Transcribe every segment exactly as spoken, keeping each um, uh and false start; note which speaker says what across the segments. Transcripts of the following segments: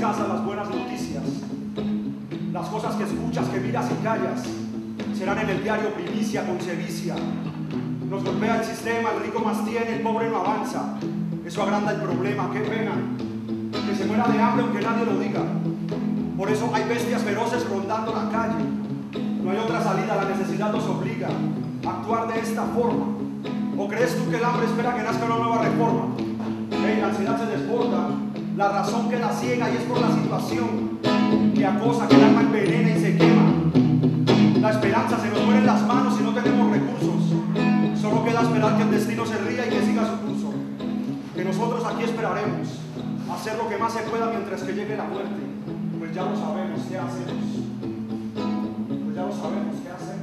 Speaker 1: casas las buenas noticias. Las cosas que escuchas, que miras y callas, serán en el diario primicia con sevicia. Nos golpea el sistema, el rico más tiene, el pobre no avanza. Eso agranda el problema, qué pena. Que se muera de hambre aunque nadie lo diga. Por eso hay bestias feroces rondando la calle. No hay otra salida, la necesidad nos obliga a actuar de esta forma. ¿O crees tú que el hambre espera que nazca una nueva reforma? Hey, la ansiedad se desborda, la razón queda ciega y es por la situación que acosa, que el alma envenena y se quema. La esperanza se nos muere en las manos y no tenemos recursos. Solo queda esperar que el destino se ría y que siga su curso. Que nosotros aquí esperaremos hacer lo que más se pueda mientras que llegue la muerte. Pues ya lo sabemos, ¿qué hacemos? Pues ya lo sabemos, ¿qué hacemos?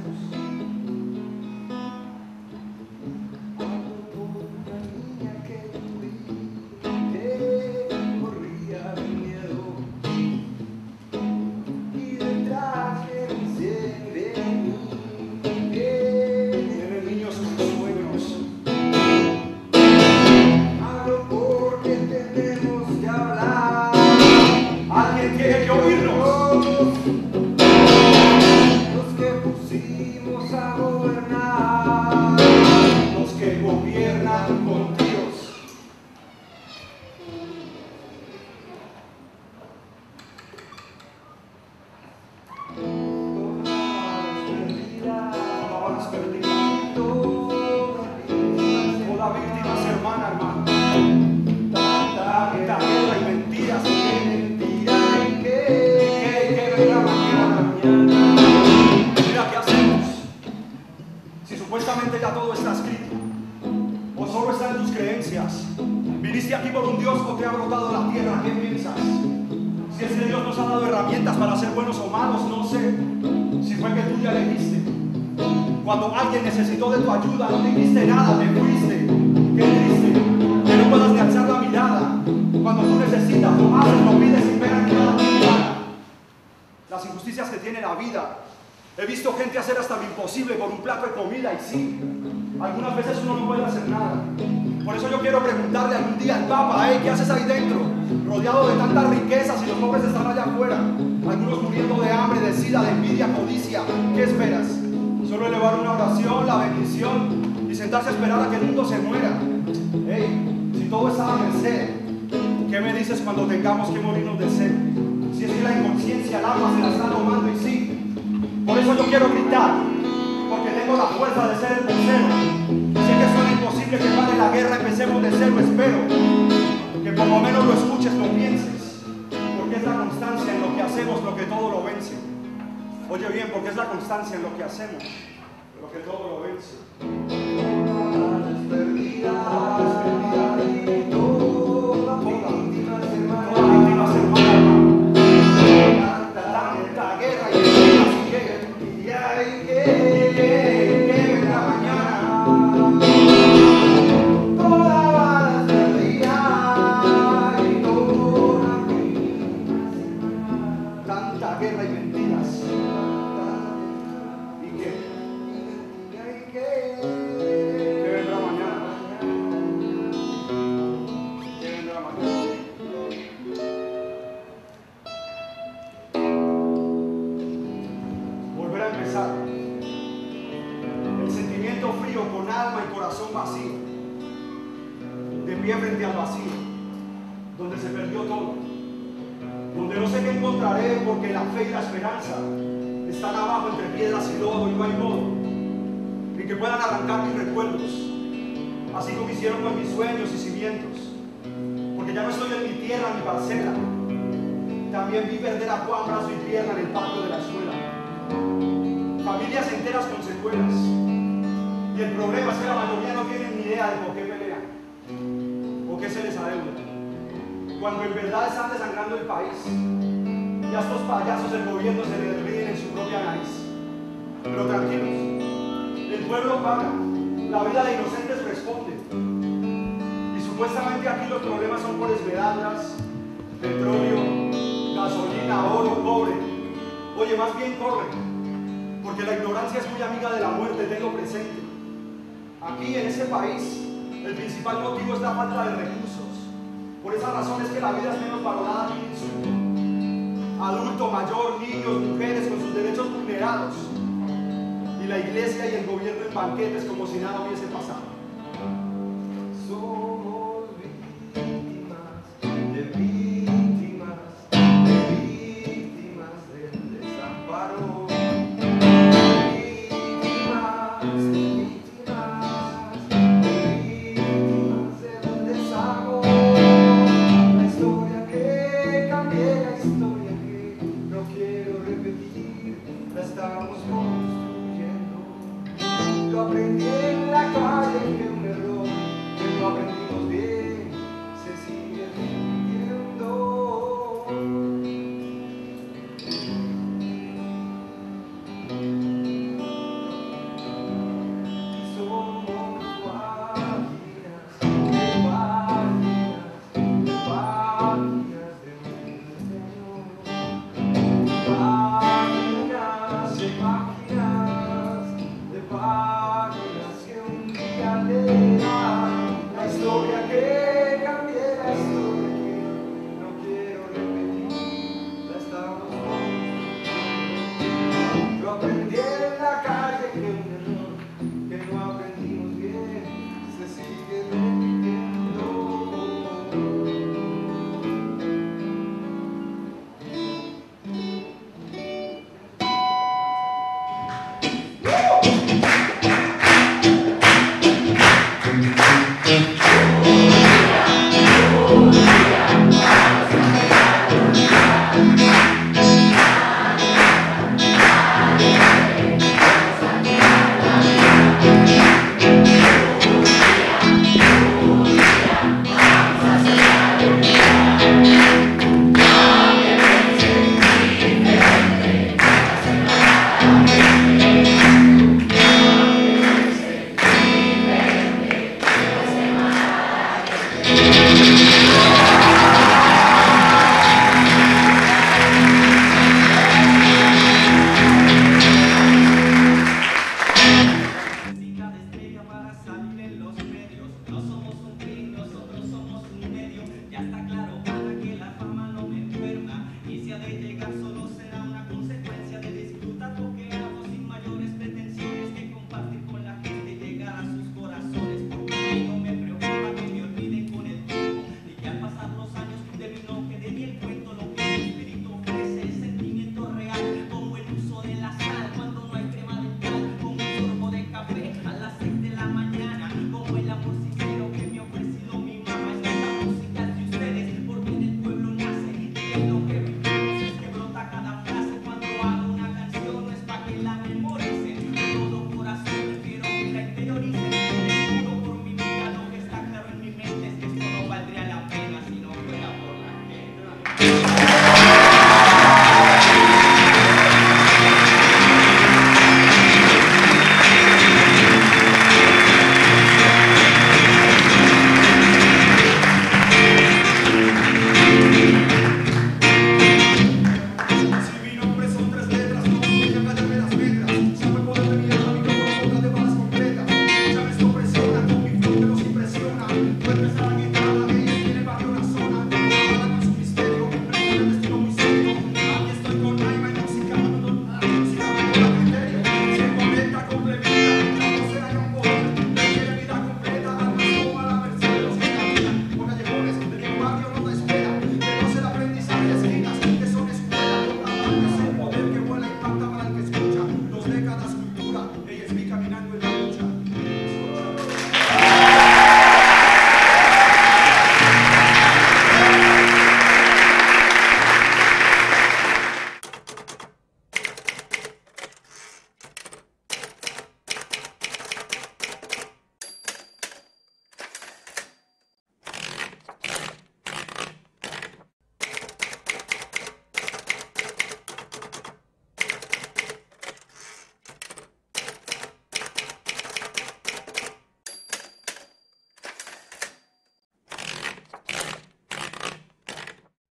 Speaker 1: Cuando alguien necesitó de tu ayuda, no dijiste nada, te fuiste. Qué triste, que no puedas ni alzar la mirada. Cuando tú necesitas, lo haces, lo pides sin ver a nada. Las injusticias que tiene la vida. He visto gente hacer hasta lo imposible por un plato de comida y sí, algunas veces uno no puede hacer nada. Por eso yo quiero preguntarle algún día al Papa, hey, ¿qué haces ahí dentro? Rodeado de tantas riquezas y los pobres están allá afuera. Algunos muriendo de hambre, de sida, de envidia, codicia. ¿Qué esperas? Solo elevar una oración, la bendición y sentarse a esperar a que el mundo se muera. Hey, si todo está a merced, ¿qué me dices cuando tengamos que morirnos de sed? Si es que la inconsciencia, el alma se la está tomando y sí. Por eso yo quiero gritar, porque tengo la fuerza de ser el vocero. Sé que suena imposible que pare la guerra, empecemos de cero, espero que por lo menos lo escuches, lo pienses, porque es la constancia en lo que hacemos lo que todo lo vence. Oye bien, porque es la constancia en lo que hacemos, lo que todo lo vence. Toda es perdida, toda es perdida, y toda víctima es hermana, toda víctima es hermana. Tanta guerra y guerra, y hay que, que venga mañana. Toda bala es perdida, y toda víctima es hermana. Tanta guerra y mentiras. El sentimiento frío con alma y corazón vacío, de pie frente al vacío, donde se perdió todo, donde no sé qué encontraré porque la fe y la esperanza están abajo entre piedras y lodo y no hay modo ni que puedan arrancar mis recuerdos, así como hicieron con mis sueños y cimientos, porque ya no estoy en mi tierra ni parcela. También vi perder a Juan, brazo y pierna en el patio de la escuela. Familias enteras con secuelas. Y el problema es que la mayoría no tienen ni idea de por qué pelean o qué se les adeuda. Cuando en verdad están desangrando el país y a estos payasos del gobierno se les ríen en su propia nariz. Pero tranquilos, el pueblo paga, la vida de inocentes responde. Y supuestamente aquí los problemas son por esmeraldas, petróleo, gasolina, oro, cobre. Oye, más bien corre, porque la ignorancia es muy amiga de la muerte, tenlo presente. Aquí en este país, el principal motivo es la falta de recursos. Por esa razón es que la vida es menos valorada que un insulto. mayor, niños, mujeres con sus derechos vulnerados. Y la iglesia y el gobierno en banquetes como si nada hubiese pasado.